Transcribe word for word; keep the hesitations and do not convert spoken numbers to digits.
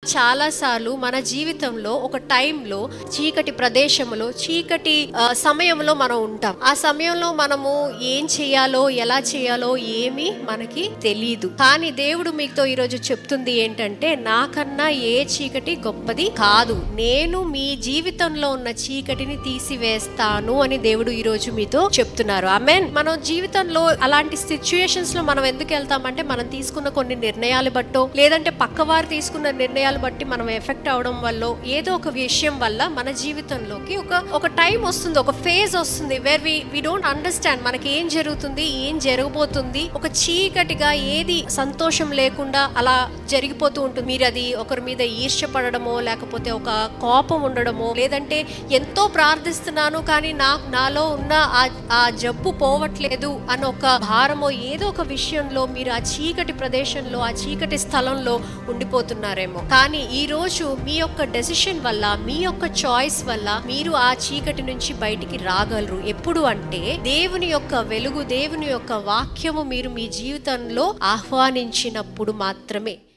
చాలా సార్లు మన జీవితంలో ఒక టైంలో చీకటి ప్రదేశంలో చీకటి సమయంలో మనం ఉంటాం. ఆ సమయంలో మనము ఏం చేయాలో ఎలా చేయాలో ఏమీ మనకి తెలియదు. కానీ దేవుడు మీతో ఈరోజు చెప్తుంది ఏంటంటే, నాకన్నా ఏ చీకటి గొప్పది కాదు, నేను మీ జీవితంలో ఉన్న చీకటిని తీసివేస్తాను అని దేవుడు ఈరోజు మీతో చెప్తున్నారు. ఆమేన్. మనం జీవితంలో అలాంటి సిచ్యుయేషన్స్ లో మనం ఎందుకు వెళ్తామంటే, మనం తీసుకున్న కొన్ని నిర్ణయాలు బట్టో లేదంటే పక్కవారు తీసుకున్న నిర్ణయాలు బట్టి మనం ఎఫెక్ట్ అవడం వల్ల ఏదో ఒక విషయం వల్ల మన జీవితంలోకి ఒక ఒక టైం వస్తుంది, ఒక ఫేజ్ వస్తుంది where we we don't understand మనకి ఏం జరుగుతుంది, ఏం జరగబోతుంది. ఒక చీకటిగా ఏది సంతోషం లేకుండా అలా జరిగిపోతూ ఉంటుంది. మీరు అది ఒకరి మీద ఈర్ష్య పడడమో లేకపోతే ఒక కోపం ఉండడమో లేదంటే ఎంతో ప్రార్థిస్తున్నాను కానీ నాకు నాలో ఉన్న ఆ జబ్బు పోవట్లేదు అన్న ఒక భారమో ఏదో ఒక విషయంలో మీరు ఆ చీకటి ప్రదేశంలో ఆ చీకటి స్థలంలో ఉండిపోతున్నారేమో. కానీ ఈ రోజు మీ యొక్క డెసిషన్ వల్ల మీ యొక్క చాయిస్ వల్ల మీరు ఆ చీకటి నుంచి బయటికి రాగలరు. ఎప్పుడు అంటే దేవుని యొక్క వెలుగు, దేవుని యొక్క వాక్యము మీరు మీ జీవితంలో ఆహ్వానించినప్పుడు మాత్రమే.